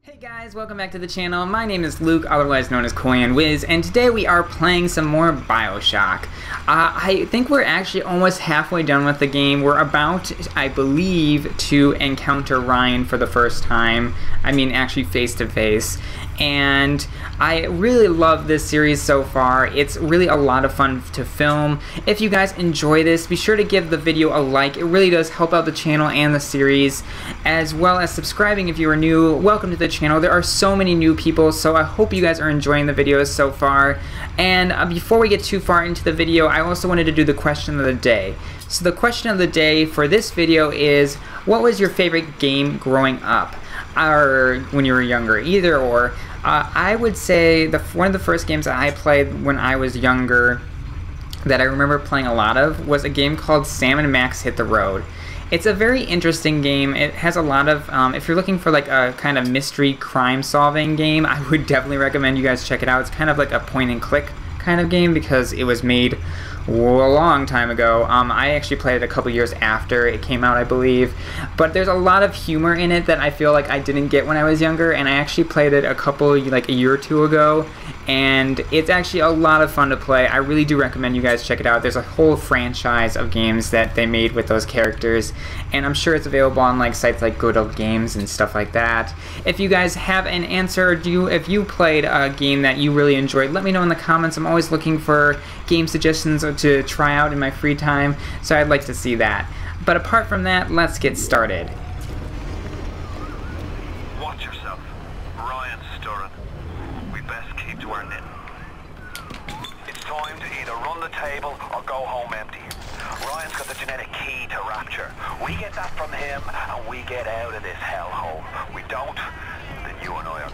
Hey guys, welcome back to the channel. My name is Luke, otherwise known as KoyanWiz, and today we are playing some more BioShock. I think we're actually almost halfway done with the game. We're about, I believe, to encounter Ryan for the first time. I mean, actually face to face. And I really love this series so far. It's really a lot of fun to film. If you guys enjoy this, be sure to give the video a like. It really does help out the channel and the series, as well as subscribing if you are new. Welcome to the channel. There are so many new people, so I hope you guys are enjoying the videos so far. And before we get too far into the video, I also wanted to do the question of the day. So the question of the day for this video is, what was your favorite game growing up? Or when you were younger, either or. I would say one of the first games that I played when I was younger that I remember playing a lot of was a game called Sam & Max Hit the Road. It's a very interesting game. It has a lot of, if you're looking for like a kind of mystery crime solving game, I would definitely recommend you guys check it out. It's kind of like a point and click kind of game because it was made a long time ago. I actually played it a couple years after it came out, I believe. But there's a lot of humor in it that I feel like I didn't get when I was younger, and I actually played it like a year or two ago, and it's actually a lot of fun to play. I really do recommend you guys check it out. There's a whole franchise of games that they made with those characters, and I'm sure it's available on like sites like Good Old Games and stuff like that. If you guys have an answer, if you played a game that you really enjoyed, let me know in the comments. I'm always looking for game suggestions to try out in my free time, so I'd like to see that. But apart from that, let's get started. Watch yourself. Ryan's stirring. We best keep to our knitting. It's time to either run the table or go home empty. Ryan's got the genetic key to Rapture. We get that from him and we get out of this hellhole. We don't, then you and I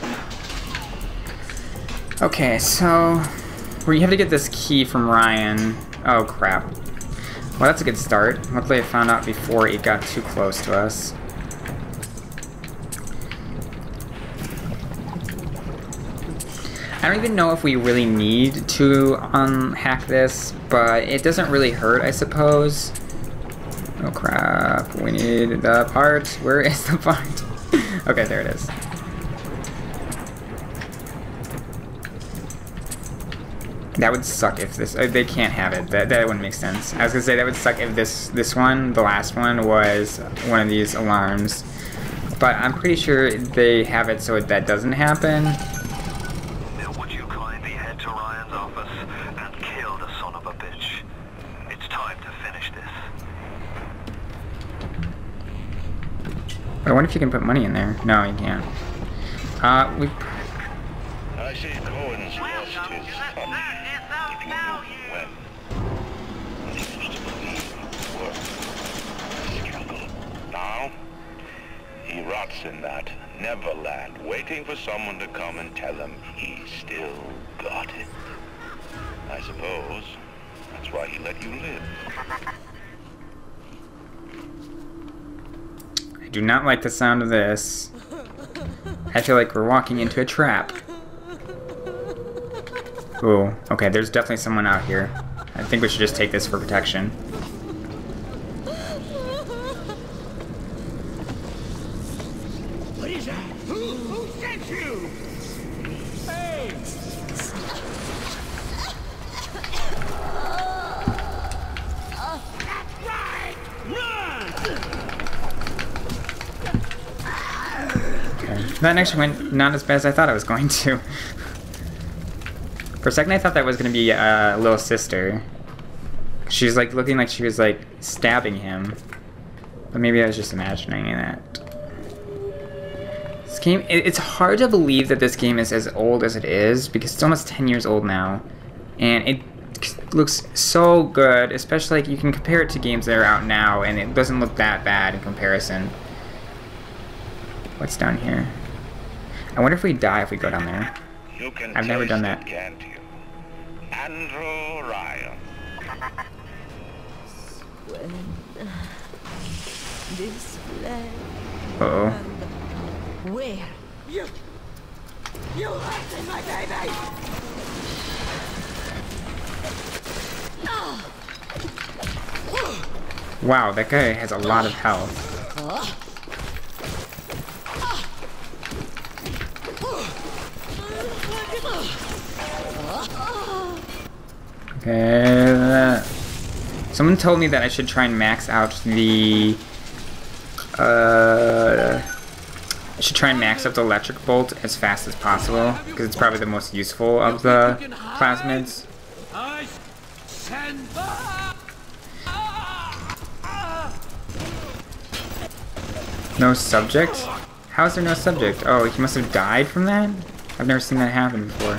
are ghosts. Okay, so we have to get this key from Ryan. Oh crap. Well, that's a good start. Luckily I found out before it got too close to us. I don't even know if we really need to unhack this, but it doesn't really hurt, I suppose. Oh crap, we need the part. Where is the part? Okay, there it is. That would suck if this, they can't have it. That wouldn't make sense. I was gonna say that would suck if this one, the last one, was one of these alarms. But I'm pretty sure they have it so that doesn't happen. Now would you kindly head to Ryan's office and kill the son of a bitch? It's time to finish this. But I wonder if you can put money in there. No, you can't. I see Cohen's lost his son. If you knew when. He used to believe it would work. Now, he rots in that Neverland, waiting for someone to come and tell him he still got it. I suppose that's why he let you live. I do not like the sound of this. I feel like we're walking into a trap. Ooh, okay, there's definitely someone out here. I think we should just take this for protection. What is that? Who sent you? Hey! That's right! Run! Okay. That actually went not as bad as I thought it was going to. For a second I thought that was going to be a little sister. She's like looking like she was like stabbing him. But maybe I was just imagining that. This game, it's hard to believe that this game is as old as it is because it's almost 10 years old now. And it looks so good, especially like you can compare it to games that are out now and it doesn't look that bad in comparison. What's down here? I wonder if we die if we go down there. You can I've never done that. It, can't you? Andrew Ryan. When this flag Uh-oh. where? You hurted my baby! Wow, that guy has a lot of health. Okay. Someone told me that I should try and max out the I should try and max out the electric bolt as fast as possible because it's probably the most useful of the plasmids. I send. No subject? How is there no subject? Oh, he must have died from that? I've never seen that happen before.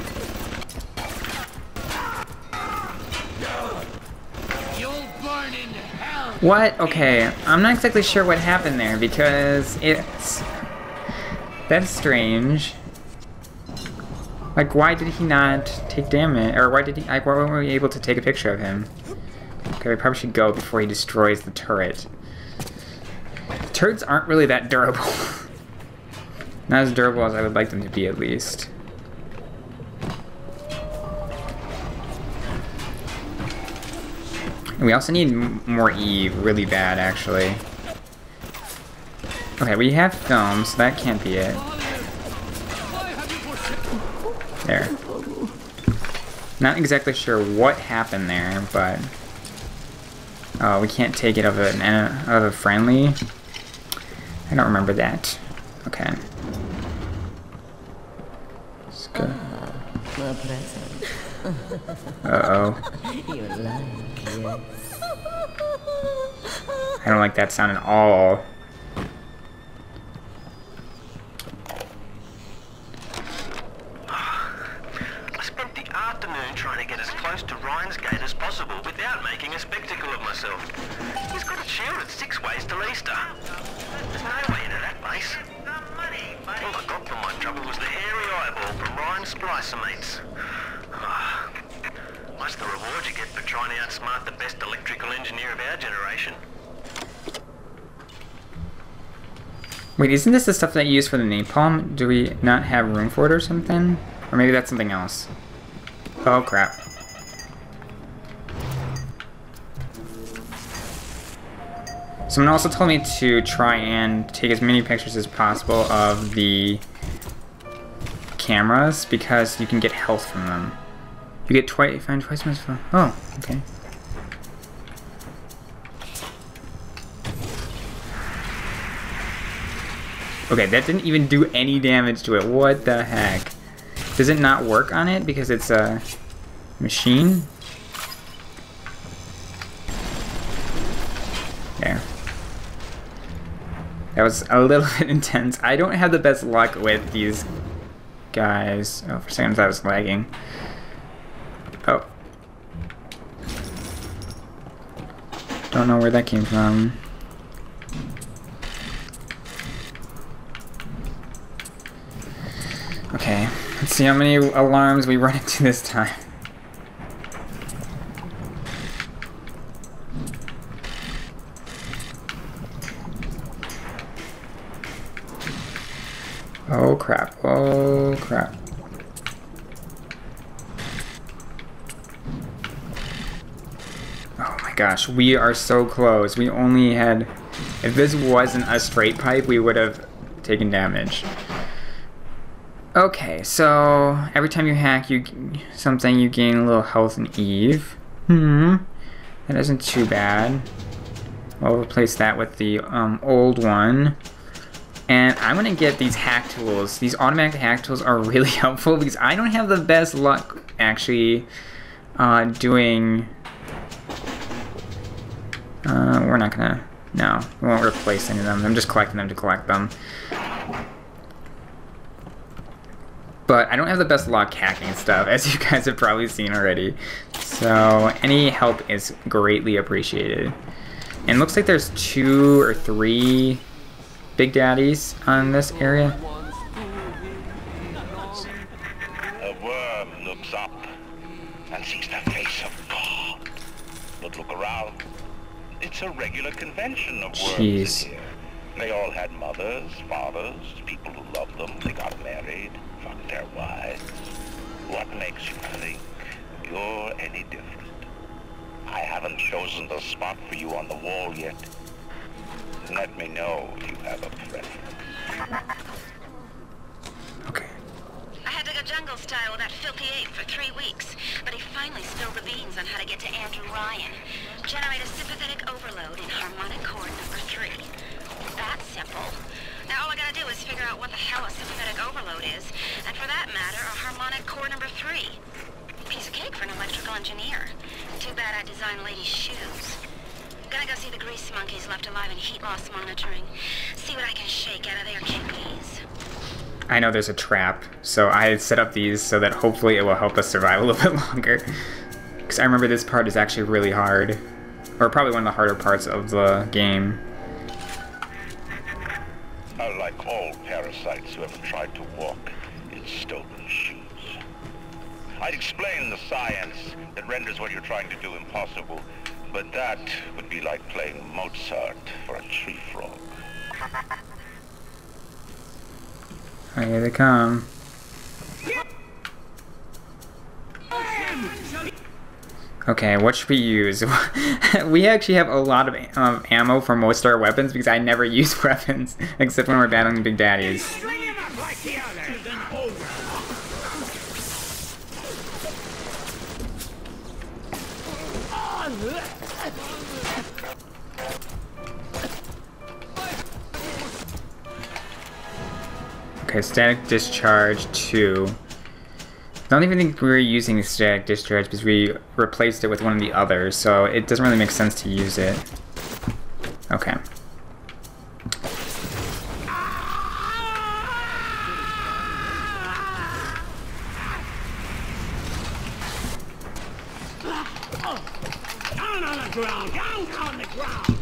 You'll burn in hell. What? Okay, I'm not exactly sure what happened there because it's... That's strange. Like, why did he not take damage? Or why did he... Like, why weren't we able to take a picture of him? Okay, we probably should go before he destroys the turret. Turrets aren't really that durable. Not as durable as I would like them to be, at least. And we also need more Eve really bad, actually. Okay, we have film, so that can't be it. There. Not exactly sure what happened there, but... Oh, we can't take it of a friendly. I don't remember that. Okay. Let's go. My present. Uh-oh. You like, yes. I don't like that sound at all. I spent the afternoon trying to get as close to Ryan's gate as possible without making a spectacle of myself. He's got it shielded 6 ways till Easter. There's no way into that place. All I got from my trouble was the hairy eyeball from Ryan's splicer mates. What's the reward you get for trying to outsmart the best electrical engineer of our generation? Wait, isn't this the stuff that you use for the napalm? Do we not have room for it or something? Or maybe that's something else. Oh, crap. Someone also told me to try and take as many pictures as possible of the cameras because you can get health from them. You get find twice as much from... Oh, okay. Okay, that didn't even do any damage to it. What the heck? Does it not work on it because it's a machine? There. That was a little bit intense. I don't have the best luck with these guys. Oh, for a second I was lagging. Oh. Don't know where that came from. Okay, let's see how many alarms we run into this time. Oh crap, oh crap. Oh my gosh, we are so close. We only had... If this wasn't a straight pipe, we would have taken damage. Okay, so every time you hack something, you gain a little health and Eve. That isn't too bad. I'll replace that with the old one. And I'm gonna get these hack tools. These automatic hack tools are really helpful because I don't have the best luck actually doing... we're not gonna... No, we won't replace any of them. I'm just collecting them to collect them. But I don't have the best luck hacking stuff, as you guys have probably seen already. So any help is greatly appreciated. And looks like there's 2 or 3 Big Daddies on this area. A worm looks up and sees the face of God. But look around. It's a regular convention of worms here. They all had mothers, fathers, people who loved them. They got married, fucked their wives. What makes you think you're any different? I haven't chosen the spot for you on the wall yet. Let me know if you have a preference. Okay. I had to go jungle style with that filthy ape for 3 weeks, but he finally spilled the beans on how to get to Andrew Ryan. Generate a sympathetic overload in harmonic chord number 3. That's simple. Now all I gotta do is figure out what the hell a sympathetic overload is, and for that matter, a harmonic chord number 3. Piece of cake for an electrical engineer. Too bad I designed ladies' shoes. Gonna go see the grease monkeys left alive in heat loss monitoring. See what I can shake out of their kidneys. I know there's a trap, so I set up these so that hopefully it will help us survive a little bit longer. Because I remember this part is actually really hard. Or probably one of the harder parts of the game. Unlike all parasites who have tried to walk in stolen shoes. I'd explain the science that renders what you're trying to do impossible, but that would be like playing Mozart for a tree frog. Oh, here they come. Okay, what should we use? We actually have a lot of ammo for most of our weapons because I never use weapons except when we're battling big daddies. Okay, static discharge 2. Don't even think we were using static discharge because we replaced it with one of the others, so it doesn't really make sense to use it. Okay. Down on the ground! Down on the ground!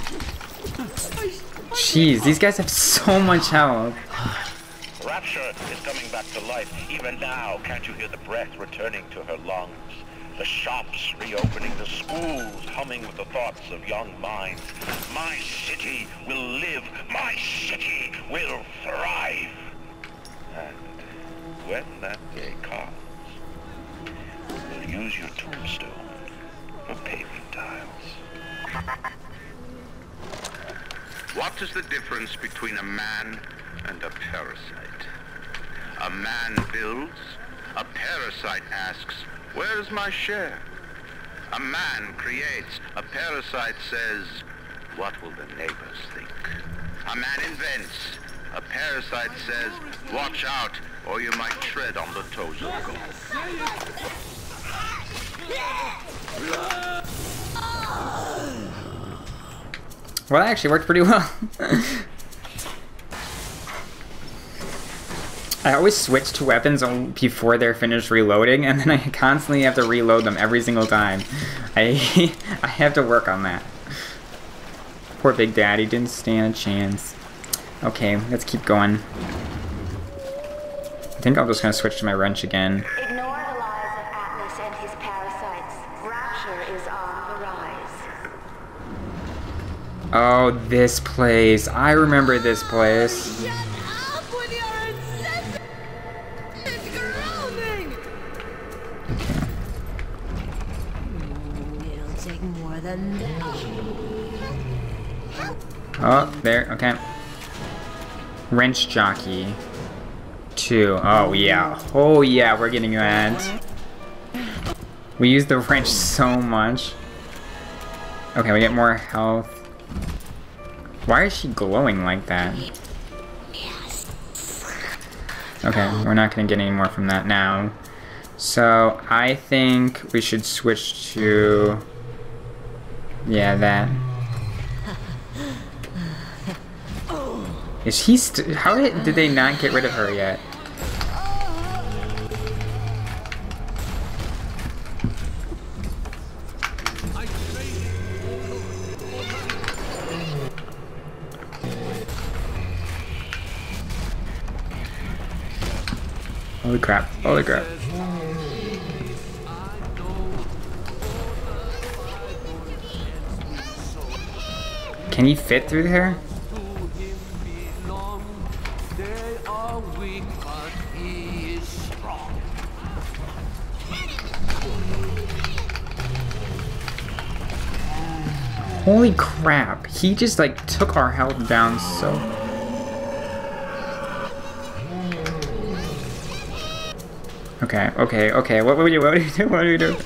Jeez, these guys have so much health. Rapture is coming back to life. Even now, can't you hear the breath returning to her lungs? The shops reopening, the schools humming with the thoughts of young minds. My city will live. My city will thrive. And when that day comes, we'll use your tombstone for paving tiles. What is the difference between a man and a parasite? A man builds, a parasite asks, where's my share? A man creates, a parasite says, what will the neighbors think? A man invents, a parasite says, watch out, or you might tread on the toes of God. Well, that actually worked pretty well. I always switch to weapons before they're finished reloading, and then I constantly have to reload them every single time. I have to work on that. Poor Big Daddy didn't stand a chance. Okay, let's keep going. I think I'm just gonna switch to my wrench again. Ignore the lies of Atlas and his parasites. Rapture is on the rise. Oh, this place. I remember this place. Shut up with your incessant groaning! It'll take more than that. Oh, there, okay. Wrench jockey. 2. Oh, yeah. Oh, yeah, we're getting that. We use the wrench so much. Okay, we get more health. Why is she glowing like that? Okay, we're not gonna get any more from that now. So, I think we should switch to... yeah, that. Is he how did they not get rid of her yet? Holy crap, holy crap. Can he fit through there? Holy crap, he just like took our health down so... Okay, okay, okay. What do we do? What do we do? What do we do?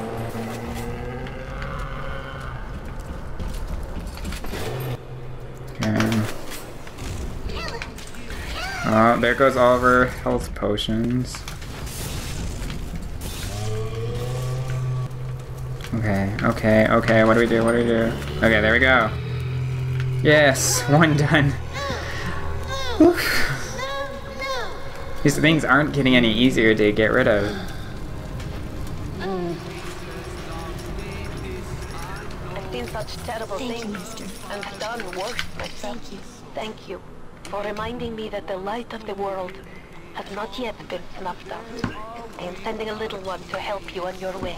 Okay. Oh, there goes all of our health potions. Okay, okay, okay. What do we do? What do we do? Okay, there we go. Yes, one done. Oof. These things aren't getting any easier to get rid of. I've seen such terrible Thank you, things mister. and done worse myself. Thank you. Thank you for reminding me that the light of the world has not yet been snuffed out. I am sending a little one to help you on your way.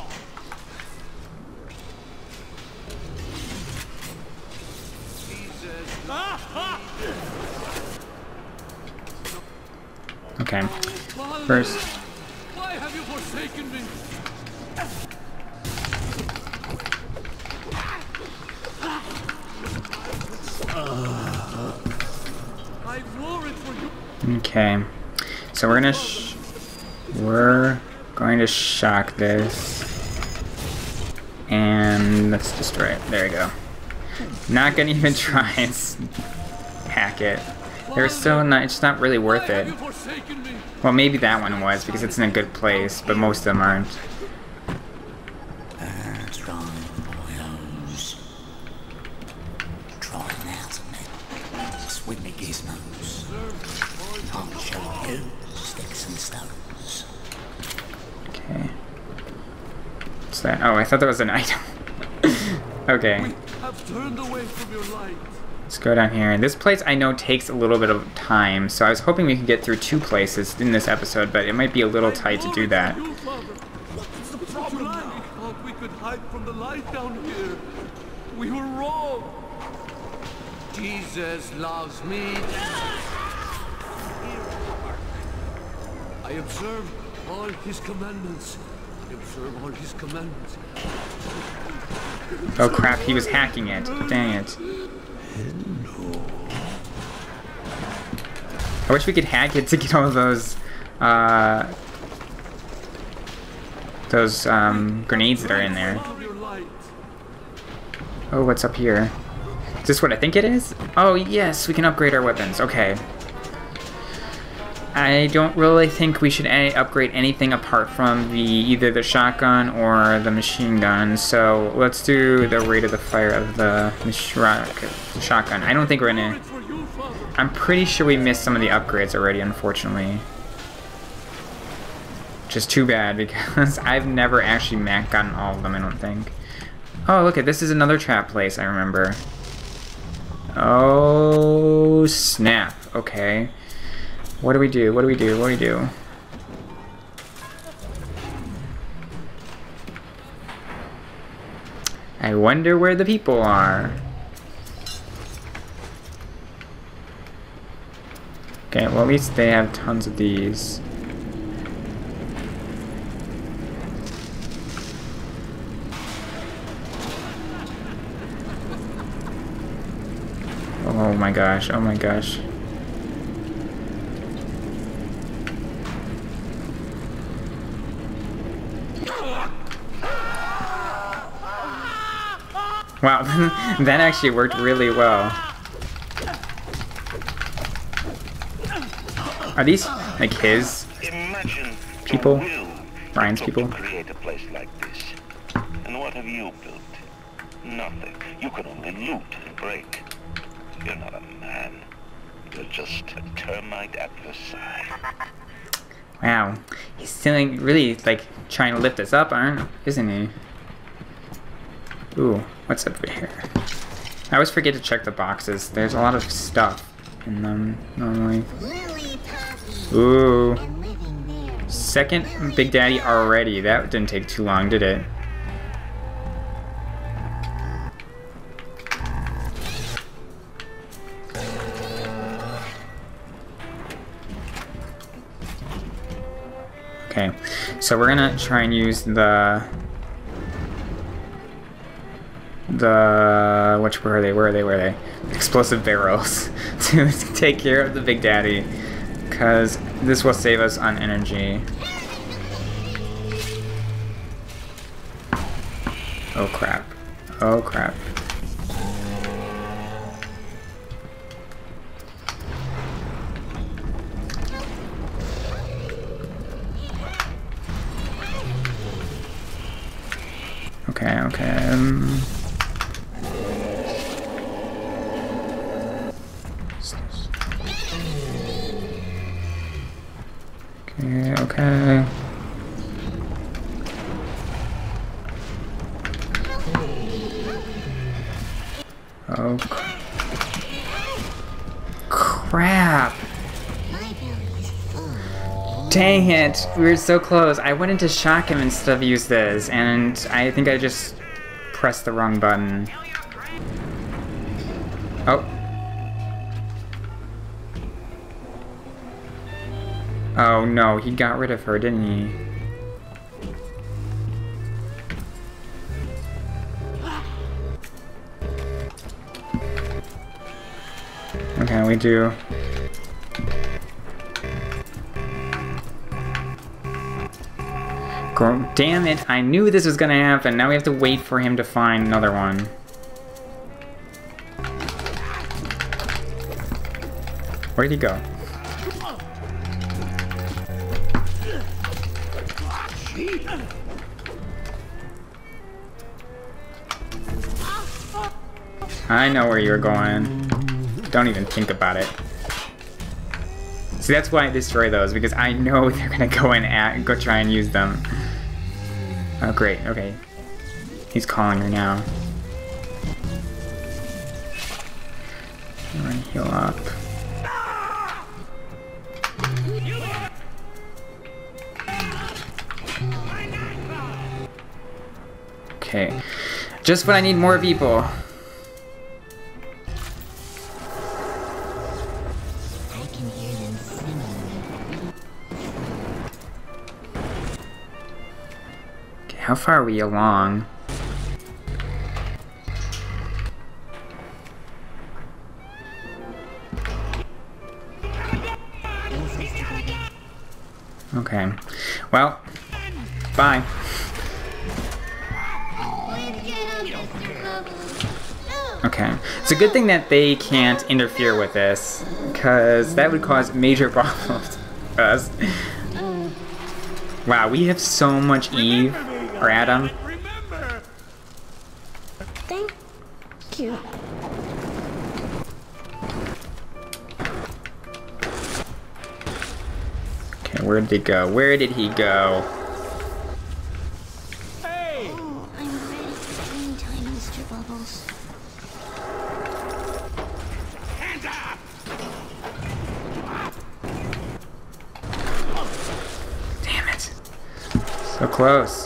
Okay. First. Why have you forsaken me? I wore it for you. Okay. So we're going to shock this. And let's destroy it. There we go. Not gonna even try and hack it. They're still not, it's not really worth it. Well, maybe that one was because it's in a good place, but most of them aren't. Okay. What's that? Oh, I thought that was an item. Okay. Let's go down here. This place I know takes a little bit of time, so I was hoping we could get through 2 places in this episode, but it might be a little tight to do that. What's the problem now? We thought we could hide from the light down here. We were wrong. Jesus loves me. I observe all his commandments. I observe all his commandments. Oh crap, he was hacking it. Dang it. I wish we could hack it to get all of those grenades that are in there. Oh, what's up here? Is this what I think it is? Oh yes, we can upgrade our weapons. Okay. I don't really think we should upgrade anything apart from either the shotgun or the machine gun. So let's do the rate of the fire of the shotgun. I don't think we're gonna. I'm pretty sure we missed some of the upgrades already, unfortunately. Which is too bad because I've never actually gotten all of them, I don't think. Oh, look, this is another trap place, I remember. Oh, snap. Okay. What do we do? What do we do? What do we do? I wonder where the people are. Okay, well at least they have tons of these. Oh my gosh, oh my gosh. Wow, that actually worked really well. Are these like his people? Ryan's people? Create a place like this. And what have you built? Nothing. You can only loot and break. You're not a man. You're just a termite adversary. Wow, he's still really like trying to lift us up, isn't he? Ooh, what's up here? I always forget to check the boxes. There's a lot of stuff in them normally. Ooh. Second Big Daddy already. That didn't take too long, did it? Okay, so we're gonna try and use the where are they? Explosive barrels to take care of the Big Daddy, because this will save us on energy. Oh crap. Oh crap. Okay, okay. Okay, okay. Oh, crap. Dang it, we were so close. I wanted to shock him instead of use this, and I think I just pressed the wrong button. Oh. Oh no, he got rid of her, didn't he? Okay, we do. Damn it, I knew this was gonna happen. Now we have to wait for him to find another one. Where'd he go? I know where you're going. Don't even think about it. See, that's why I destroy those, because I know they're gonna go and go try and use them. Oh, great. Okay. He's calling her now. I'm gonna heal up. Okay. Just when I need more people. How far are we along? Okay. Well, bye. Okay. It's a good thing that they can't interfere with this, because that would cause major problems for us. Wow, we have so much Eve. Or Adam. Thank you. Okay, where did he go? Where did he go? Hey! Oh, I'm ready for any time, Mr. Bubbles. Hands up! Damn it. So close.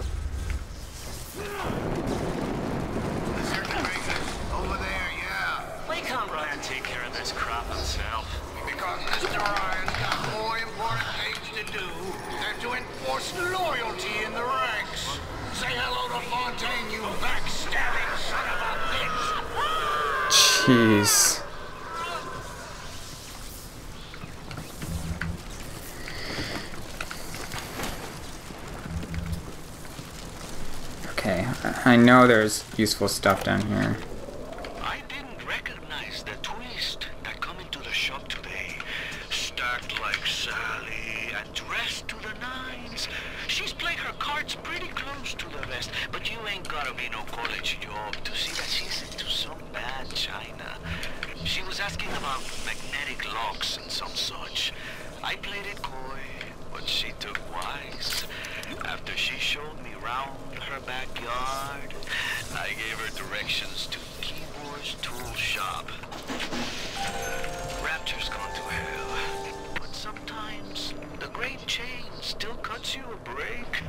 Loyalty in the ranks. Say hello to Fontaine, you backstabbing son of a bitch. Jeez. Okay, I know there's useful stuff down here. I didn't recognize the twist that come into the shop today. Stacked like Sally and dressed to the nines. She's played her cards pretty close to the vest, but you ain't gotta be no college job to see that she's into some bad china. She was asking about magnetic locks and some such. I played it coy, but she took wise. After she showed me round her backyard, I gave her directions to Keyboard's tool shop. Rapture's gone to hell, but sometimes the great chain still cuts you a break.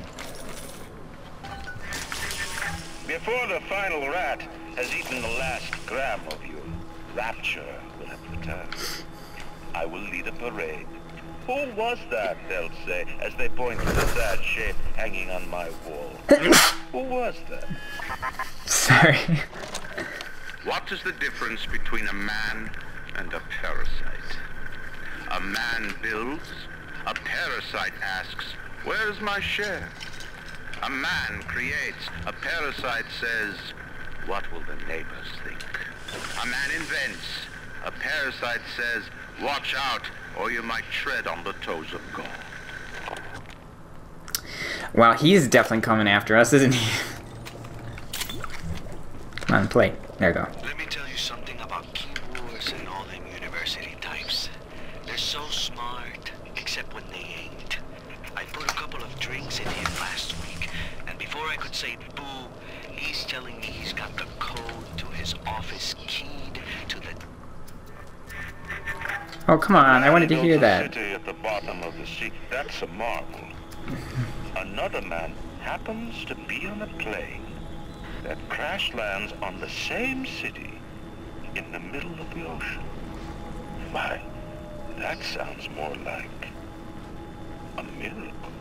Before the final rat has eaten the last gram of you, Rapture will have returned. I will lead a parade. Who was that, they'll say, as they point to the sad shape hanging on my wall. Who was that? Sorry. What is the difference between a man and a parasite? A man builds, a parasite asks, where's my share? A man creates. A parasite says, what will the neighbors think? A man invents. A parasite says, watch out, or you might tread on the toes of God. Well, he's definitely coming after us, isn't he? Come on, play. There you go. Let me tell you something about keyboards and all them university types. They're so smart, except when they ain't. I put a couple of drinks in him last week, and before I could say boo, he's telling me he's got the code to his office keyed to the... Oh, come on, I wanted to hear that. City at the bottom of the sea, that's a marvel. Another man happens to be on a plane that crash lands on the same city in the middle of the ocean. My, that sounds more like a miracle.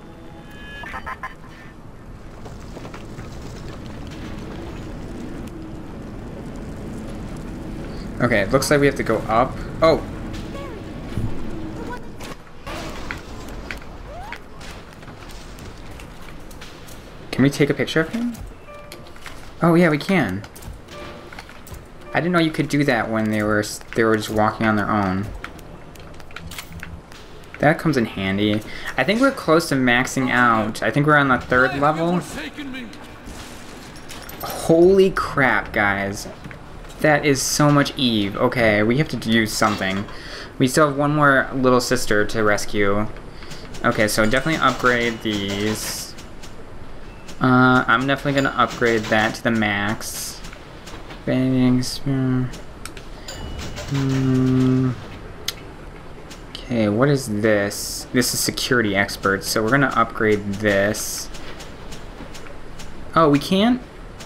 Okay, it looks like we have to go up. Oh! Can we take a picture of him? Oh yeah, we can. I didn't know you could do that when they were just walking on their own. That comes in handy. I think we're close to maxing out. I think we're on the 3rd level. Holy crap, guys. That is so much Eve. Okay, we have to do something. We still have one more little sister to rescue. Okay, so definitely upgrade these. I'm definitely gonna upgrade that to the max. Okay, what is this? This is security expert, so we're gonna upgrade this. Oh, we can't?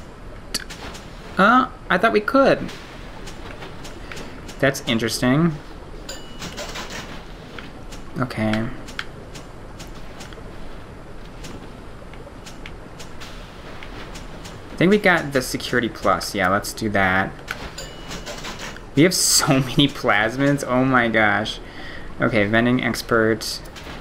I thought we could. That's interesting. Okay. I think we got the security plus. Yeah, let's do that. We have so many plasmids. Oh my gosh. Okay, vending expert.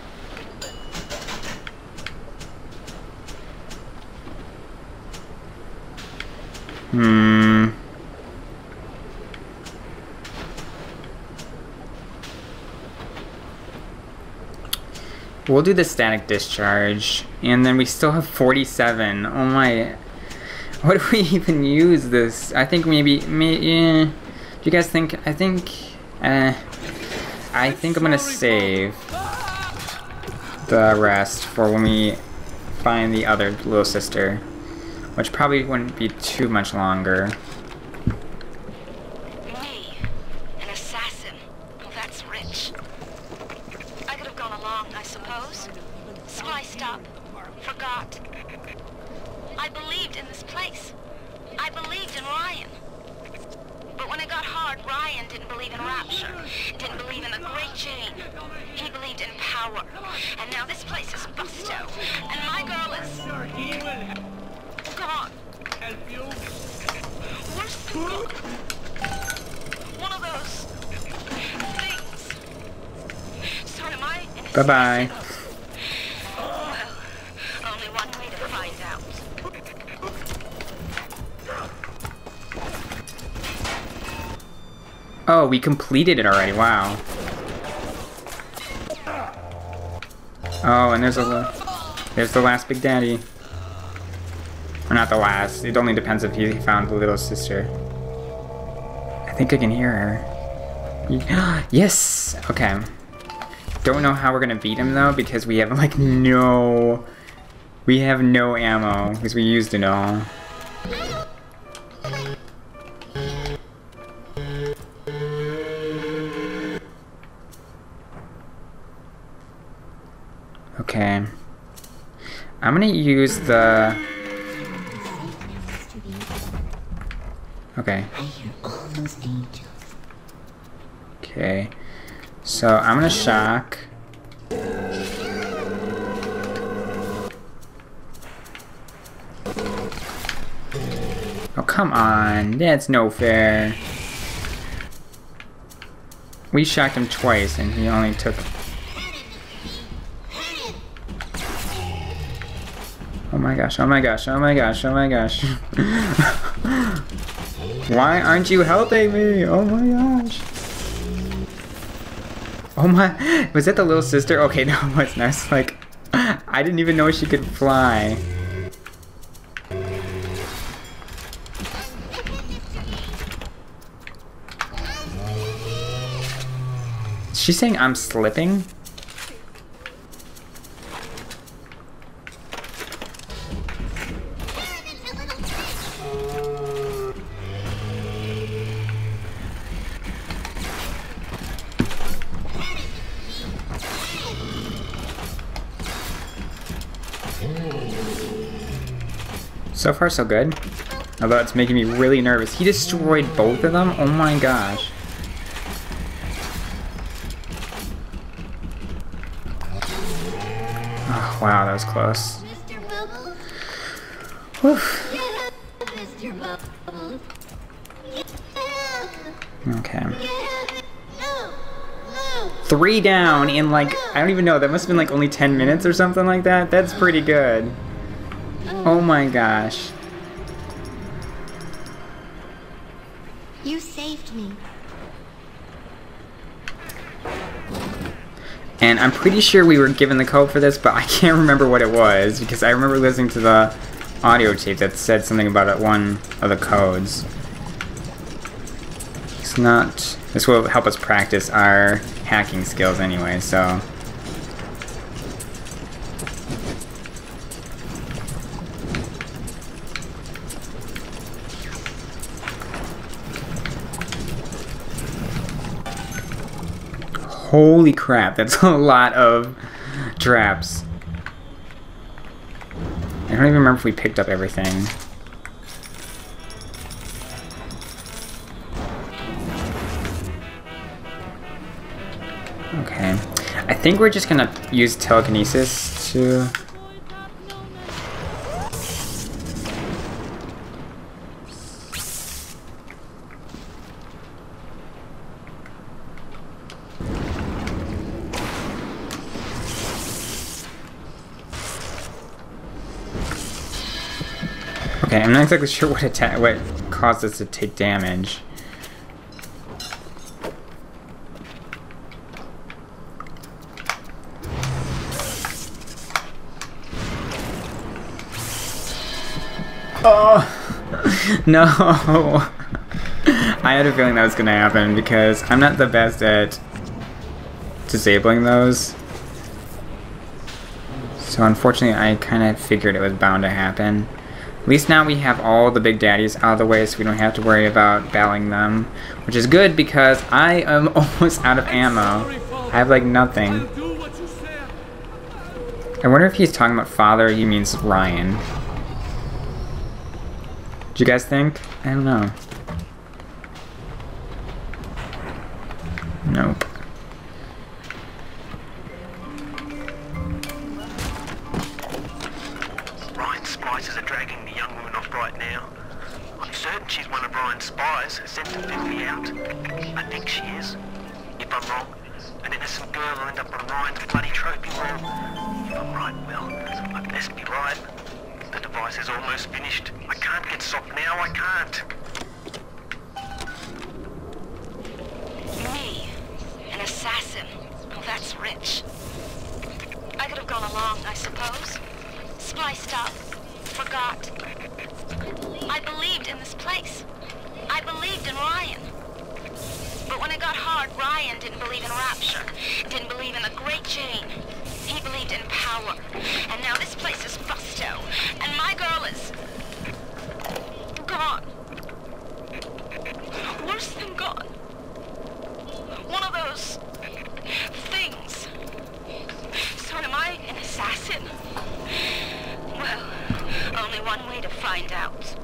We'll do the static discharge, and then we still have 47. Oh my. What do we even use this? I think maybe do you guys think, I think I'm gonna save the rest for when we find the other little sister, which probably wouldn't be too much longer. Me, an assassin. Well, that's rich. I could have gone along, I suppose. Spliced up. Forgot. I believed in this place. I believed in Ryan. But when it got hard, Ryan didn't believe in Rapture. Didn't believe in the Great Chain. He believed in power. And now this place is busto. And my girl is... gone. Worse than gone. One of those... things. So am I an assassin? Bye-bye. Well, only one way to find out. Oh, we completed it already. Wow. Oh, and there's the last Big Daddy. Or not the last. It only depends if he found the little sister. I think I can hear her. Yes! Okay. Don't know how we're gonna beat him though, because we have like no... We have no ammo, because we used it all. Okay. I'm gonna use the... Okay. Okay. So I'm gonna shock. Oh, come on. That's no fair. We shocked him twice and he only took... Oh my gosh, oh my gosh, oh my gosh, oh my gosh. Why aren't you helping me? Oh my gosh. Oh my, was that the little sister? Okay, no, it wasn't. I was like, I didn't even know she could fly. Is she saying I'm slipping? So far, so good. Although it's making me really nervous. He destroyed both of them? Oh my gosh. Oh, wow, that was close. Mr. Bubbles? Whew. Yeah, Mr. Bubbles. Okay. Yeah. No. No. 3 down in like, I don't even know, that must have been like only 10 minutes or something like that. That's pretty good. Oh my gosh. You saved me. And I'm pretty sure we were given the code for this, but I can't remember what it was because I remember listening to the audio tape that said something about it, one of the codes. It's not, this will help us practice our hacking skills anyway, so. Holy crap, that's a lot of traps. I don't even remember if we picked up everything. Okay. I think we're just gonna use telekinesis to... Okay, I'm not exactly sure what caused us to take damage. Oh no! I had a feeling that was gonna happen because I'm not the best at disabling those. So unfortunately, I kind of figured it was bound to happen. At least now we have all the big daddies out of the way so we don't have to worry about battling them. Which is good because I am almost out of ammo. I have like nothing. I wonder if he's talking about father or he means Ryan. Do you guys think? I don't know. Nope. Ryan's spies are dragging the young woman off right now. I'm certain she's one of Ryan's spies sent to fit me out. I think she is. If I'm wrong, an innocent girl will end up on Ryan's bloody trophy wall. If I'm right, well, I best be right. The device is almost finished. I can't get soft now, I can't. Me, an assassin. Oh, that's rich. I could have gone along, I suppose. Spliced up, forgot. I believed in this place. I believed in Ryan. But when it got hard, Ryan didn't believe in rapture, didn't believe in the great chain. He believed in power. And now this place is busto, and my girl is... gone. Worse than gone. One of those... things. So am I an assassin? Well, only one way to find out.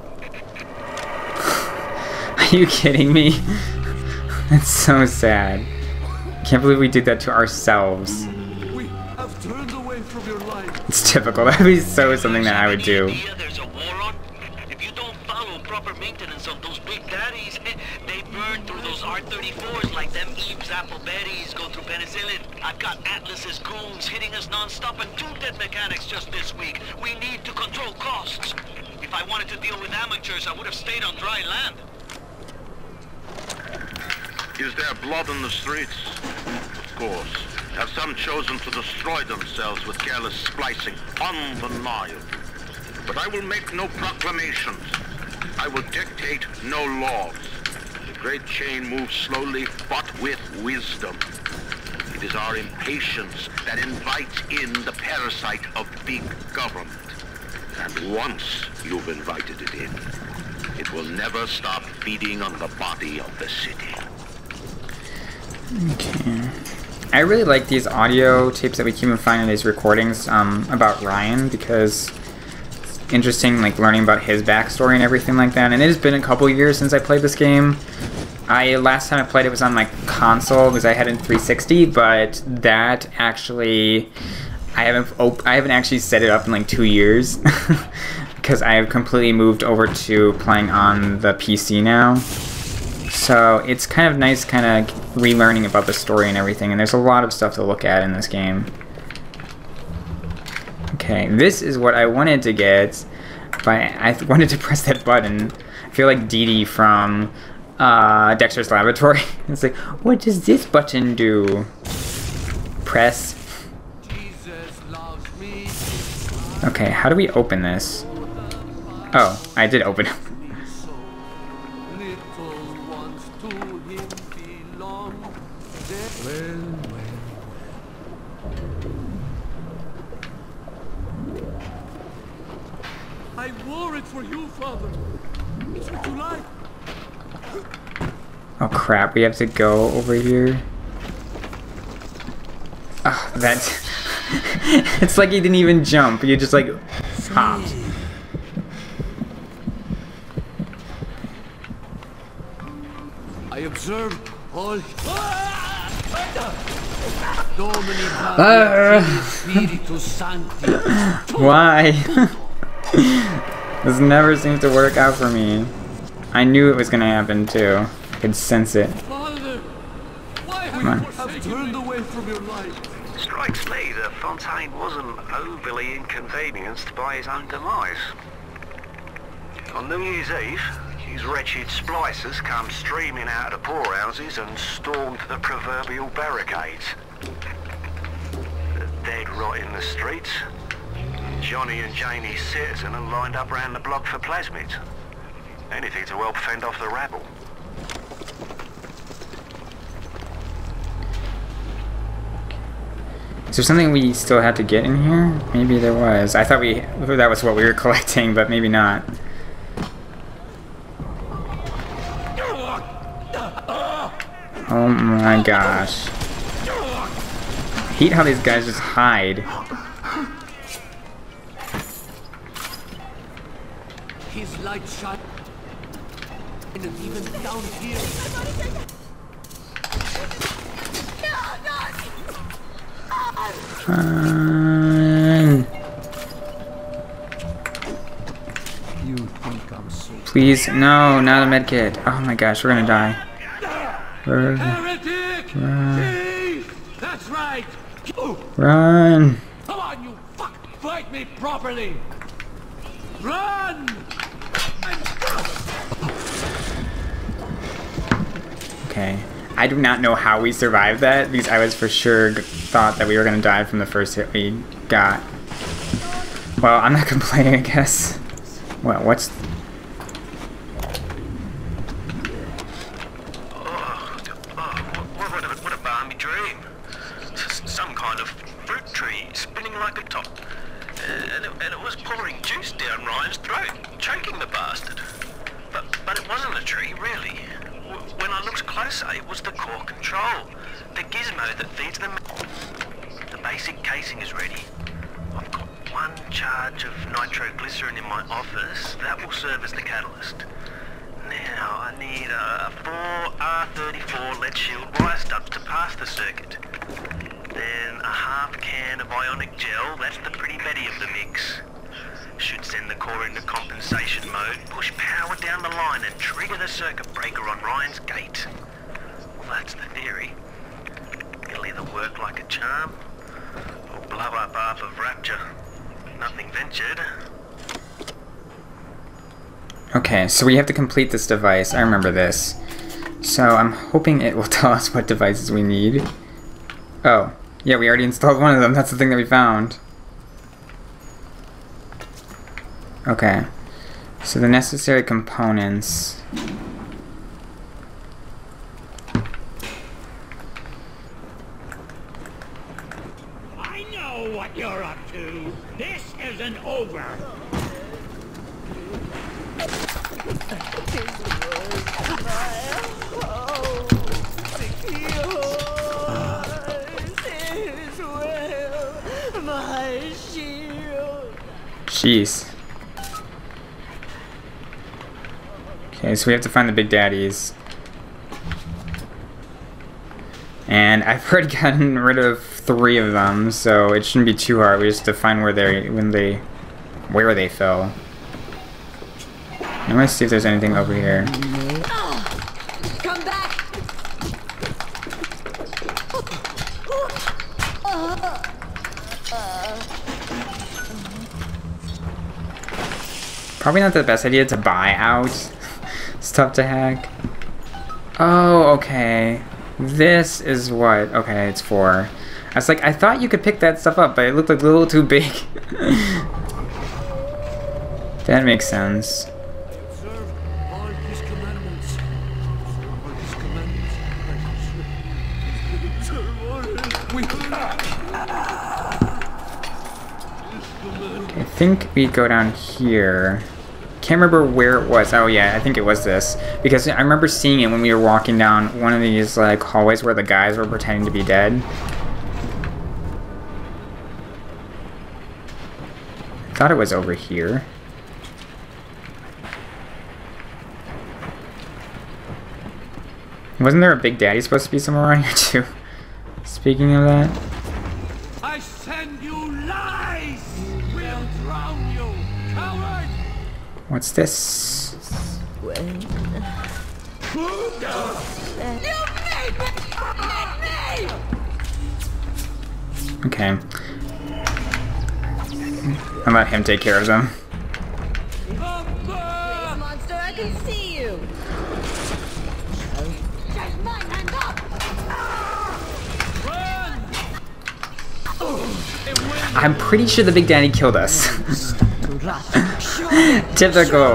Are you kidding me? That's so sad. Can't believe we did that to ourselves. We have turned away from your life. It's typical. That'd be so something that I would do. There's a war on. If you don't follow proper maintenance of those big daddies, they burn through those R-34s like them Eve's apple berries go through penicillin. I've got Atlas's goons hitting us non-stop and 2 dead mechanics just this week. We need to control costs. If I wanted to deal with amateurs, I would have stayed on dry land. Is there blood in the streets? Of course. Have some chosen to destroy themselves with careless splicing? Undeniable. But I will make no proclamations. I will dictate no laws. The great chain moves slowly, but with wisdom. It is our impatience that invites in the parasite of big government. And once you've invited it in, it will never stop feeding on the body of the city. Okay. I really like these audio tapes that we keep finding, these recordings about Ryan, because it's interesting, like learning about his backstory and everything like that. And it has been a couple years since I played this game. Last time I played it was on my console because I had it in 360, but that actually I haven't actually set it up in like 2 years because I have completely moved over to playing on the PC now. So it's kind of nice kind of relearning about the story and everything, and there's a lot of stuff to look at in this game. Okay, this is what I wanted to get, but I wanted to press that button. I feel like Dee Dee from Dexter's Laboratory. It's like, what does this button do? Press. Okay, how do we open this? Oh, I did open it. I wore it for you, Father. It's what you like. Oh crap, we have to go over here. Ah, that's... It's like he didn't even jump, you just like hopped. I observed all... Why? This never seems to work out for me. I knew it was gonna happen too. I could sense it. Father, why have you turned away from your light? Strikes me that Fontaine wasn't overly inconvenienced by his own demise. On New Year's Eve, his wretched splicers come streaming out of the poorhouses and stormed the proverbial barricades. The dead rot in the streets. Johnny and Janie's citizen are lined up round the block for plasmids. Anything to help fend off the rabble. Is there something we still had to get in here? Maybe there was. I thought that was what we were collecting, but maybe not. Oh my gosh. I hate how these guys just hide. His light shine even down here. You think I'm so... Please, no, not a medkit. Oh my gosh, we're gonna die. Heretic! That's right! Run! Come on, you fuck! Fight me properly! Run! Okay. I do not know how we survived that, because I was for sure thought that we were gonna die from the first hit we got. Well, I'm not complaining, I guess. Well, what's... What a balmy dream. Some kind of fruit tree spinning like a top. And it was pouring juice down Ryan's throat, choking the bastard. But it wasn't a tree, really. When I looked closer, it was the core control. The gizmo that feeds them. The basic casing is ready. I've got 1 charge of nitroglycerin in my office. That will serve as the catalyst. Now I need a 4 R34 lead shield wire stubs to pass the circuit. Then a half can of ionic gel. That's the pretty Betty of the mix. Should send the core into compensation mode, push power down the line and trigger the circuit breaker on Ryan's gate. Well, that's the theory. It'll either work like a charm, or blow up half of Rapture. Nothing ventured. Okay, so we have to complete this device. I remember this. So I'm hoping it will tell us what devices we need. Oh, yeah, we already installed one of them. That's the thing that we found. Okay, so the necessary components. I know what you're up to. This isn't over. Jeez. Okay, so we have to find the Big Daddies. And I've already gotten rid of 3 of them, so it shouldn't be too hard. We just have to find where they fell. I'm gonna see if there's anything over here. Come back! Probably not the best idea to buy out stuff to hack. Oh, okay. This is what... Okay, it's for... I was like, I thought you could pick that stuff up, but it looked like a little too big. That makes sense. Serve all his commandments. Serve all his commandments. Serve all his... I think we go down here. Can't remember where it was. Oh yeah, I think it was this. Because I remember seeing it when we were walking down one of these like hallways where the guys were pretending to be dead. I thought it was over here. Wasn't there a Big Daddy supposed to be somewhere around here too? Speaking of that. I send you lies! We'll drown you, coward! What's this? You made me! Okay. I'll let him take care of them. Monster, I can see you! Just mine, hands up! I'm pretty sure the Big Daddy killed us. Typical.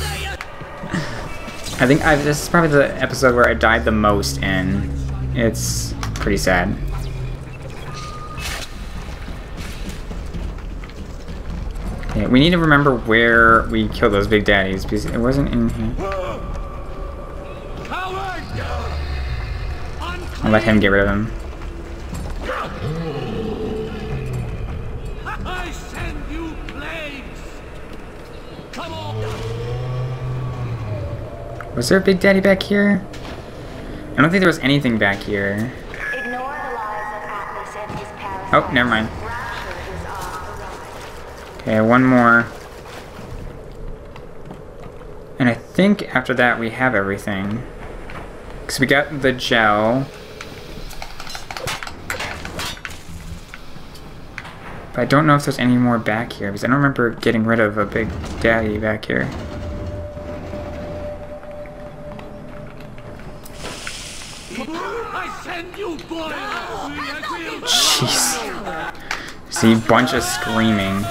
I think this is probably the episode where I died the most in. It's pretty sad. Okay, we need to remember where we killed those Big Daddies because it wasn't in here. I'll let him get rid of him. I send you plagues! Come on! Was there a Big Daddy back here? I don't think there was anything back here. Ignore the lies of Atlas and his parasites. Oh, never mind. Rapture is on the rise. Okay, one more. And I think after that we have everything. Because we got the gel. But I don't know if there's any more back here, because I don't remember getting rid of a Big Daddy back here. I send you boys! Jeez. See, bunch of screaming.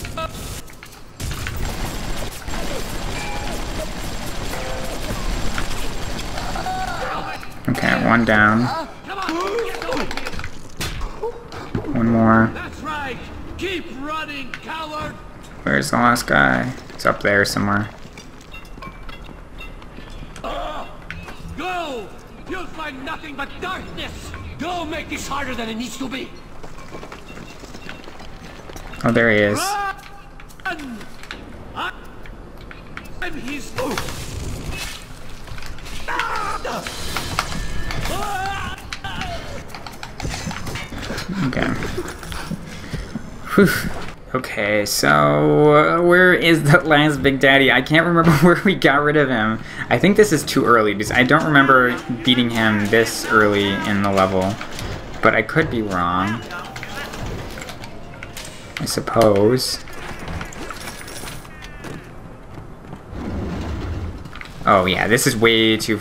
Okay, one down. One more. That's right! Keep running, coward! Where's the last guy? It's up there somewhere. Go! You'll find nothing but darkness! Don't make this harder than it needs to be! Oh, there he is. Run! I'm his... Okay. Whew. Okay, so where is the last Big Daddy? I can't remember where we got rid of him. I think this is too early because I don't remember beating him this early in the level. But I could be wrong. I suppose. Oh yeah, this is way too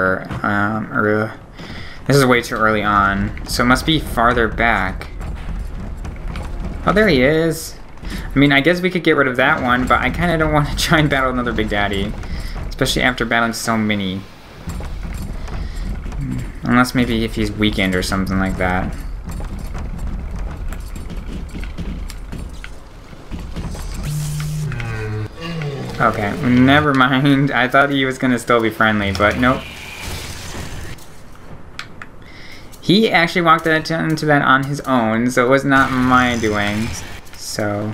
this is way too early on. So it must be farther back. Oh, there he is. I mean, I guess we could get rid of that one, but I kind of don't want to try and battle another Big Daddy. Especially after battling so many. Unless maybe if he's weakened or something like that. Okay, never mind. I thought he was gonna still be friendly, but nope. He actually walked into that on his own, so it was not my doing. So...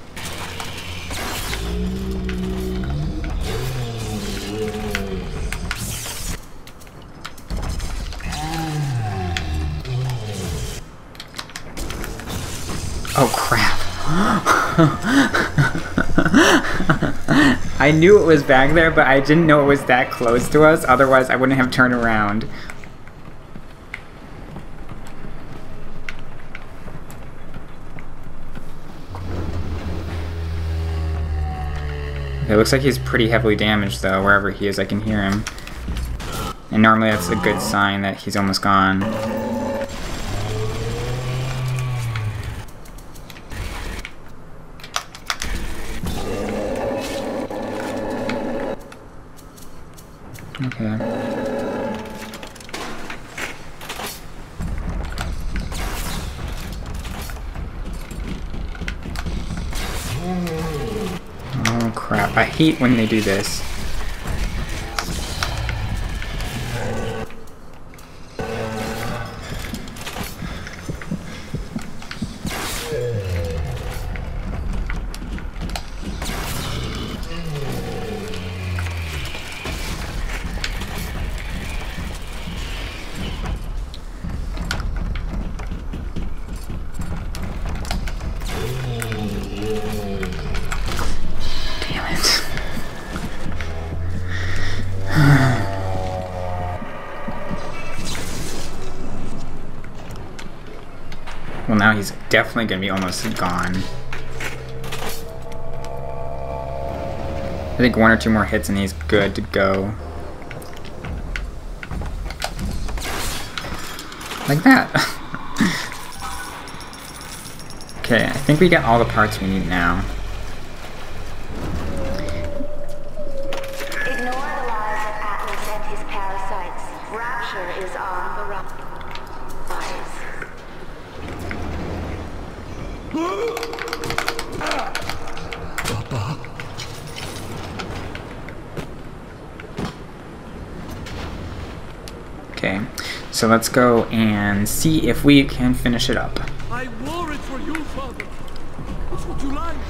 Oh crap. I knew it was back there, but I didn't know it was that close to us, otherwise I wouldn't have turned around. It looks like he's pretty heavily damaged though, wherever he is I can hear him. And normally that's a good sign that he's almost gone. Okay. Oh crap, I hate when they do this. Well, now he's definitely gonna be almost gone. I think one or two more hits and he's good to go. Like that. Okay, I think we got all the parts we need now. Ignore the lies of Atlas and his parasites. Rapture is on the rise. Okay, so let's go and see if we can finish it up. I wore it for you, Father. It's what you like.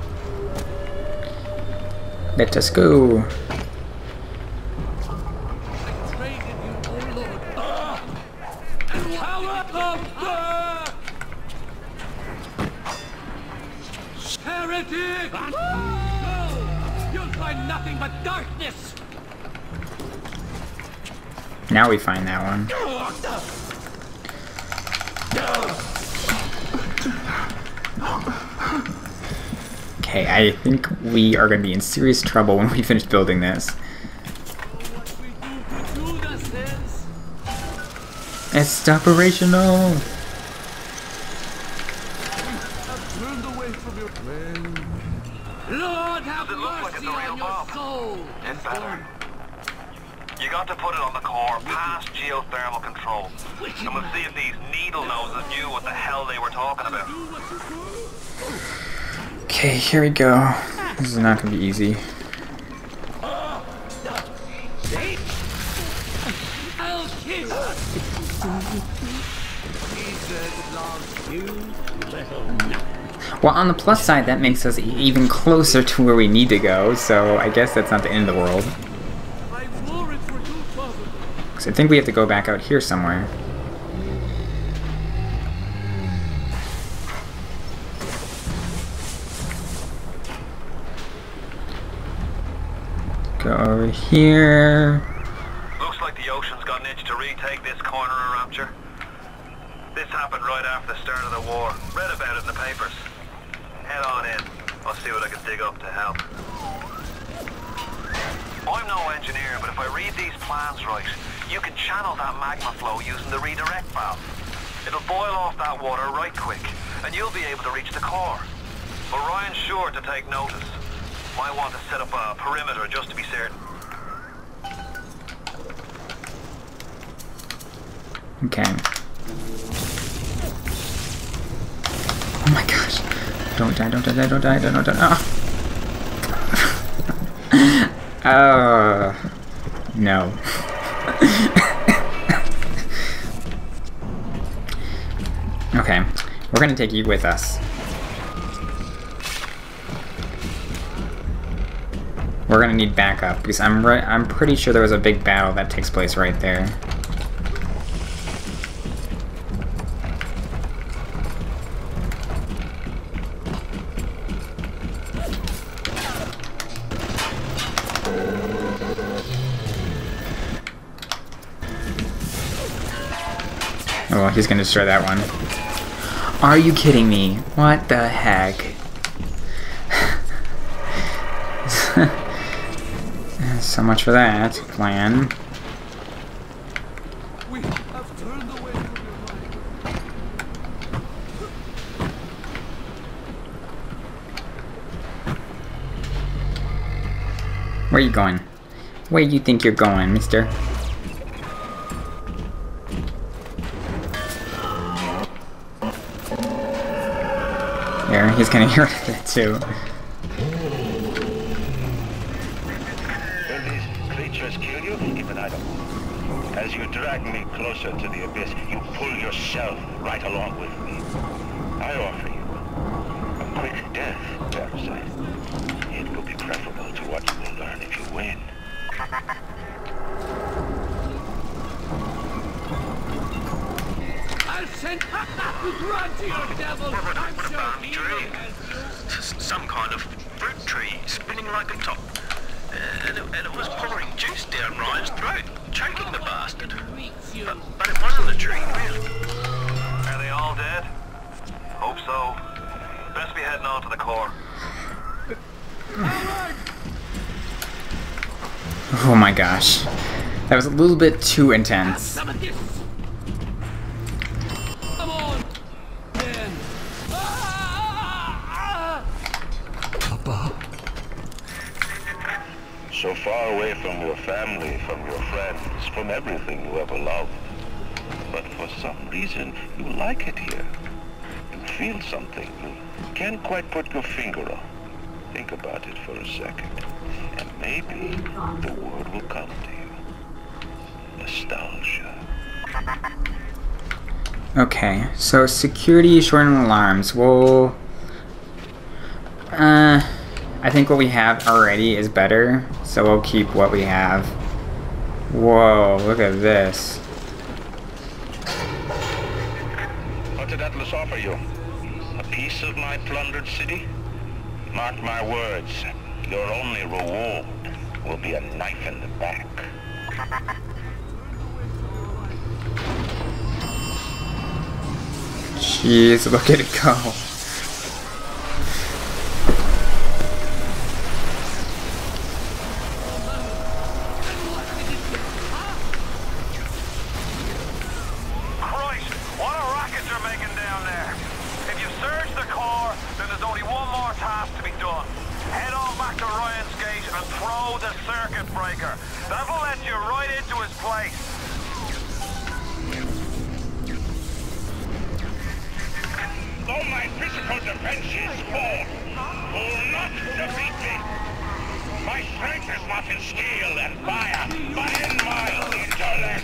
Let us go. I traded you, oh Lord. Power of the heretic! No! You'll find nothing but darkness! Now we find that one. Okay, I think we are going to be in serious trouble when we finish building this. It's operational! Lord, have mercy on your soul! It's better. You got to put it on the core, past geothermal control. And we'll see if these needle noses knew what the hell they were talking about. Okay, here we go. This is not going to be easy. Well, on the plus side, that makes us even closer to where we need to go, so I guess that's not the end of the world. Because I think we have to go back out here somewhere. Go over here. Looks like the Ocean's got an itch to retake this corner of Rapture. This happened right after the start of the war. Read about it in the papers. Head on in. I'll see what I can dig up to help. I'm no engineer, but if I read these plans right, you can channel that magma flow using the redirect valve. It'll boil off that water right quick, and you'll be able to reach the core. But Ryan's sure to take notice. Might want to set up a perimeter just to be certain. Okay. Oh my gosh. Don't die, don't die, don't die, don't die. Oh. No. Okay. We're gonna take you with us. We're gonna need backup because I'm pretty sure there was a big battle that takes place right there. Oh, well, he's gonna destroy that one. Are you kidding me? What the heck? So much for that plan. We have turned away from your mind. Where are you going? Where do you think you're going, mister? There, he's gonna hear it too. When these creatures kill you, keep an eye on them. As you drag me closer to the abyss, you pull yourself right along with me. I offer you a quick death, Parasite. It will be preferable to what you will learn if you win. I'll send run to your devil. I'm sure he will help you. Some kind of fruit tree spinning like a top. And it was pouring juice down Ryan's throat, choking the bastard. But it wasn't a tree, really. Are they all dead? Hope so. Best be heading on to the core. Oh my gosh. That was a little bit too intense. Some of this. Come on. Then. So far away from your family, from your friends, from everything you ever loved. But for some reason, you like it here. You feel something you can't quite put your finger on. Think about it for a second, and maybe the word will come to you. Nostalgia. Okay, so security, shortening alarms. Well, I think what we have already is better, so we'll keep what we have. Whoa, look at this. What did Atlas offer you? A piece of my plundered city? Mark my words, your only reward will be a knife in the back. Jeez, look at it go. Christ, what a racket they're making down there. If you search the core, then there's only one more task to be done. Head on back to Ryan's gate and throw the circuit breaker. That'll let you right into his place. Though my physical defenses fall, will not defeat me. My strength is not in steel and fire, but in my intellect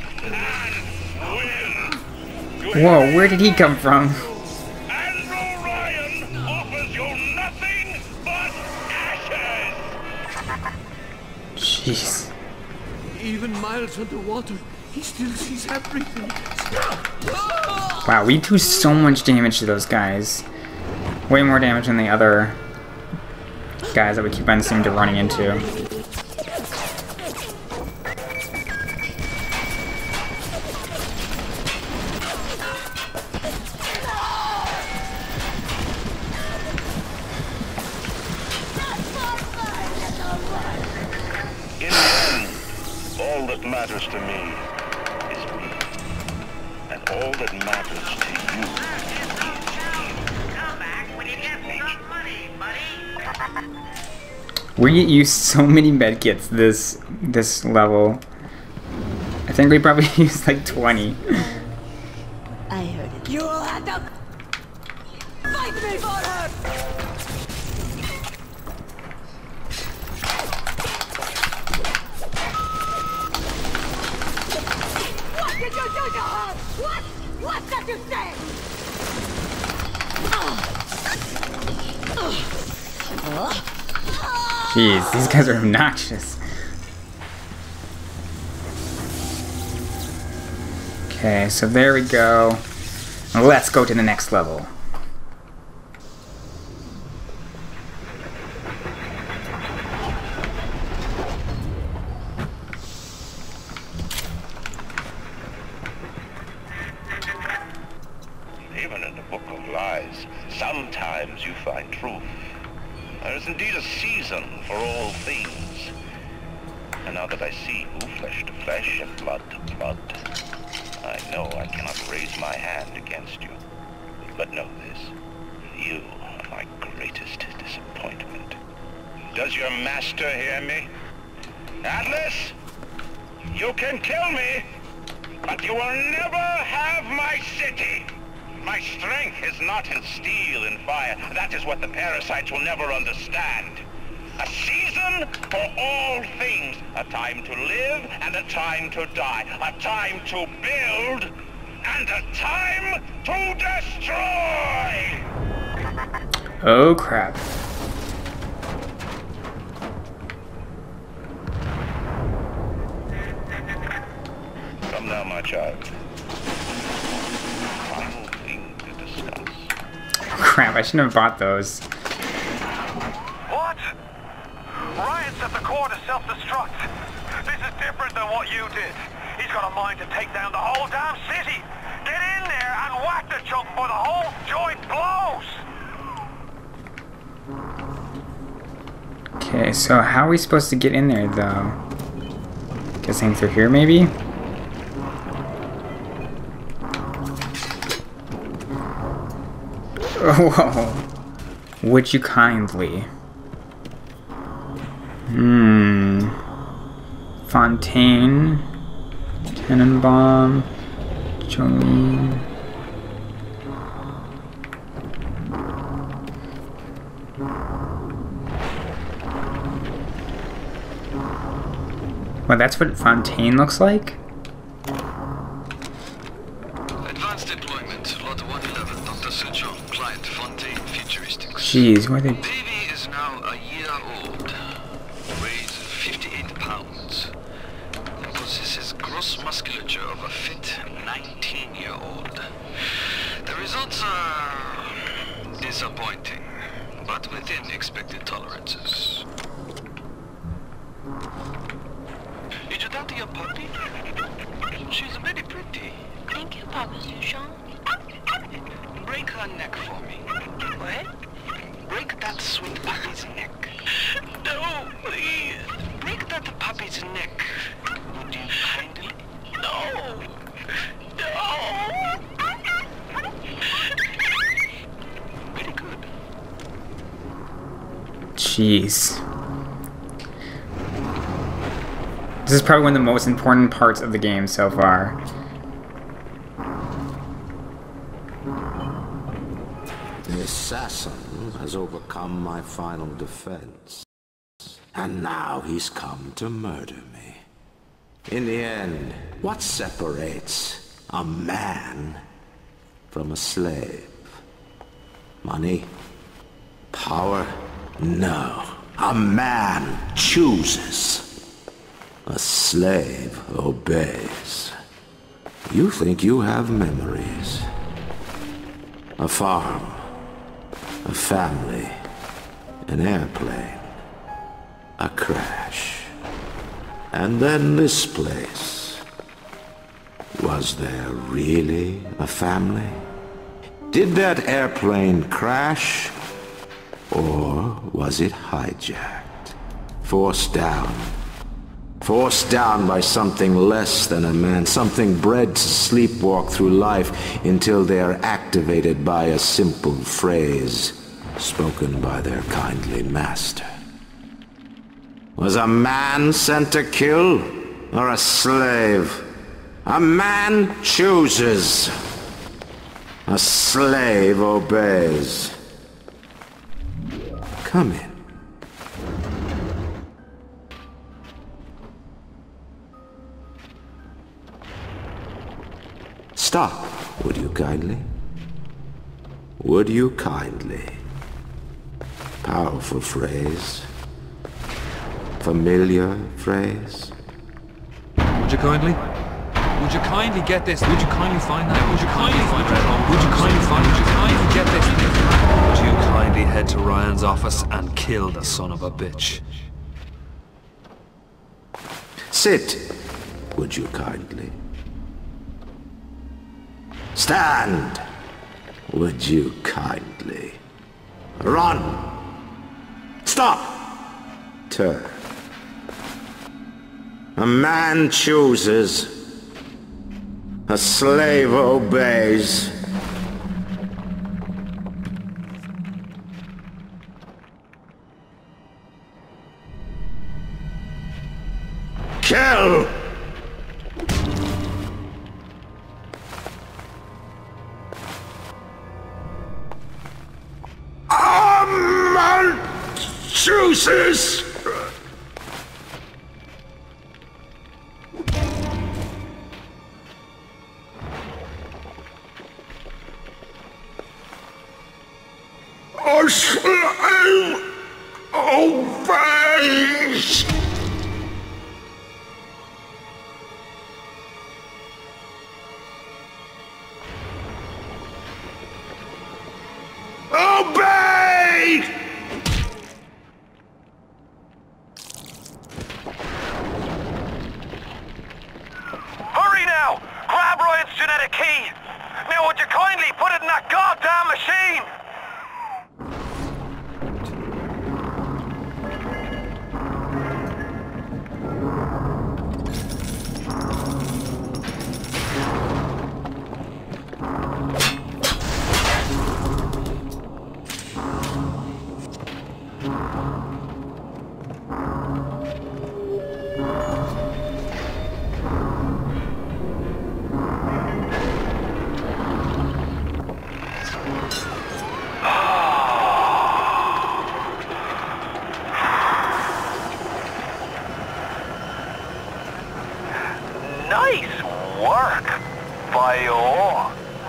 and will. Whoa, where did he come from? Andrew Ryan offers you nothing but ashes. Jeez. Even miles underwater, he still sees everything. Wow, we do so much damage to those guys. Way more damage than the other guys that we keep on seeming to running into. matters to me is me. And all that matters to you Come back when you get some money, buddy. We used so many medkits this level. I think we probably used like 20. I heard it. You will have to fight me for her! What did you do to her? What? What did you say? Jeez, these guys are obnoxious. Okay, so there we go. Let's go to the next level. even in the Book of Lies, sometimes you find truth. There is indeed a season for all things. And now that I see you flesh to flesh and blood to blood, I know I cannot raise my hand against you. But know this, you are my greatest disappointment. Does your master hear me? Atlas, you can kill me, but you will never have my city. My strength is not in steel and fire. That is what the parasites will never understand. A season for all things. A time to live and a time to die. A time to build and a time to destroy! Oh crap. Come now, my child. Final thing to discuss. Crap, I shouldn't have bought those. What? Ryan's at the core to self-destruct. This is different than what you did. He's got a mind to take down the whole damn city. Get in there and whack the chunk before the whole joint blows. Okay, so how are we supposed to get in there though? Guessing through here maybe? Oh, whoa. Would you kindly? Fontaine, Tannenbaum, Jolene. Well, that's what Fontaine looks like? Advanced deployment, Lot 111, Dr. Suchong, client Fontaine Futuristics. Jeez, why they... Baby is now a year old, weighs 58 pounds, and possesses gross musculature of a fit 19-year-old. The results are disappointing, but within expected tolerances. Did you talk to your puppy? She's very pretty. Thank you, Papa Suchong. Break her neck for me. What? Break that sweet puppy's neck. No, please. Break that puppy's neck. Would you kindly? No. No. Very good. Jeez. This is probably one of the most important parts of the game so far. The assassin has overcome my final defense. And now he's come to murder me. In the end, what separates a man from a slave? Money? Power? No. A man chooses. A slave obeys. You think you have memories. A farm. A family. An airplane. A crash. And then this place. Was there really a family? Did that airplane crash? Or was it hijacked? Forced down Forced down by something less than a man, something bred to sleepwalk through life until they are activated by a simple phrase spoken by their kindly master. Was a man sent to kill, or a slave? A man chooses. A slave obeys. Come in. Stop, would you kindly? Would you kindly? Powerful phrase. Familiar phrase. Would you kindly? Would you kindly get this? Would you kindly find that? Would you kindly find that? Would you kindly find? Would you kindly get this? Would you kindly head to Ryan's office and kill the son of a bitch? Sit, would you kindly? Stand, would you kindly? Run! Stop! Turn. A man chooses. A slave obeys. Kill! A man chooses! A slave obeys! Obey! Hurry now! Grab Ryan's genetic key! Now would you kindly put it in that goddamn machine? Nice work, Bio.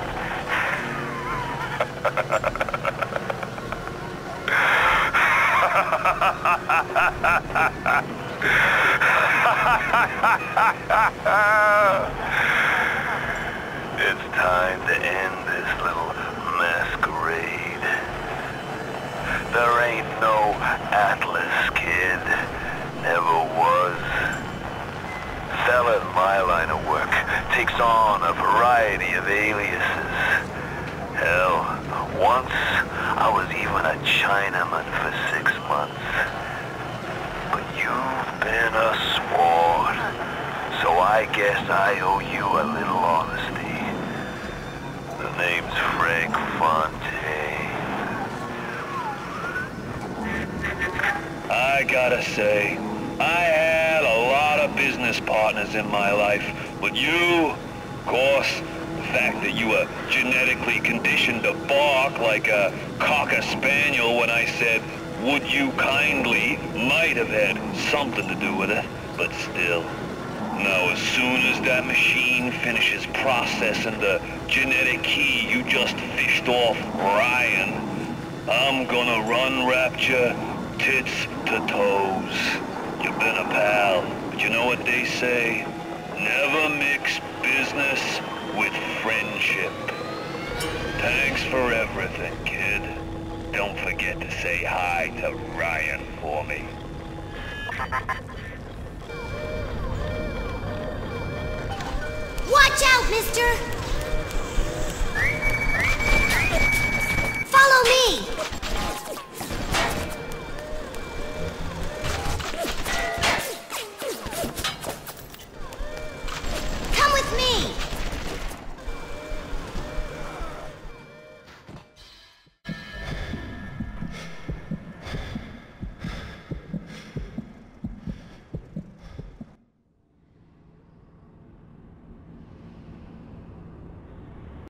It's time to end this little masquerade. There ain't no Atlas, kid. Never was. Fella in my line of work takes on a variety of aliases. Hell, once I was even a Chinaman for 6 months. But you've been a sport, so I guess I owe you a little honesty. The name's Frank Fontaine. I gotta say, I had a lot of business partners in my life, but you, of course, the fact that you were genetically conditioned to bark like a cocker spaniel when I said, would you kindly, might have had something to do with it, but still. Now, as soon as that machine finishes processing the genetic key you just fished off Ryan, I'm gonna run Rapture tits to toes. You've been a pal, but you know what they say? Never mix business with friendship. Thanks for everything, kid. Don't forget to say hi to Ryan for me. Watch out, mister! Follow me!